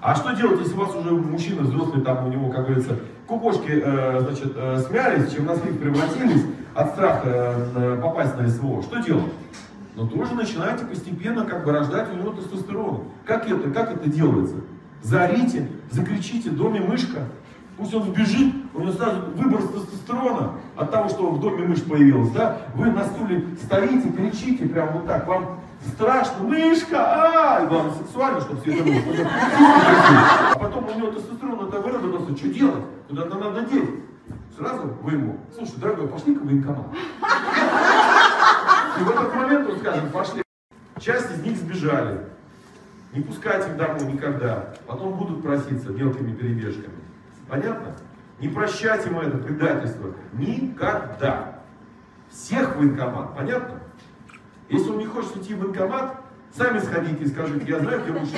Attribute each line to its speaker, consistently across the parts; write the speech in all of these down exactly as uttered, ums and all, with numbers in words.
Speaker 1: А что делать, если у вас уже мужчина взрослый, там у него, как говорится, кукошки, э, значит, э, смялись, чернослив превратились от страха э, попасть на СВО? Что делать? Но тоже начинаете постепенно как бы рождать у него тестостерон. Как это, как это делается? Заорите, закричите: в доме мышка. Пусть он вбежит, у него сразу выброс тестостерона от того, что в доме мышь появилась, да? Вы на стуле стоите, кричите прям вот так, вам страшно: мышка, а, и главное сексуально, чтобы все это было. А потом у него тестостерон это выработался, что делать? Куда-то надо деть. Сразу вы ему: слушай, дорогой, пошли-ка в военкомат. И в этот момент он скажет: пошли. Часть из них сбежали. Не пускайте их домой никогда. Потом будут проситься мелкими перебежками. Понятно? Не прощайте ему это предательство. Никогда. Всех в военкомат. Понятно? Если он не хочет идти в военкомат, сами сходите и скажите: я знаю, где мужчина.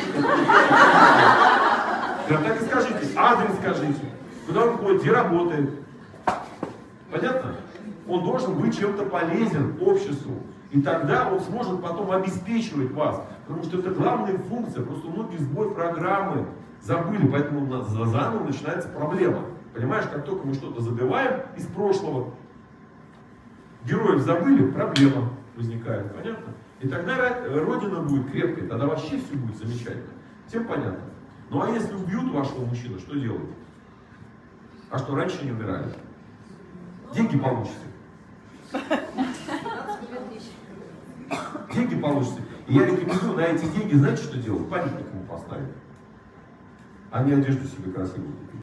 Speaker 1: Прям так и скажите. Адрес скажите. Куда он ходит, где работает. Понятно? Он должен быть чем-то полезен обществу. И тогда он сможет потом обеспечивать вас. Потому что это главная функция. Просто многие сбой программы забыли. Поэтому у нас заново начинается проблема. Понимаешь, как только мы что-то забиваем из прошлого, героев забыли, проблема возникает. Понятно? И тогда Родина будет крепкой. Тогда вообще все будет замечательно. Всем понятно? Ну а если убьют вашего мужчину, что делать? А что, раньше не умирали? Деньги получите. Деньги получите. И я рекомендую на эти деньги, знаете, что делать? Памятник ему поставить. А не одежду себе красивую.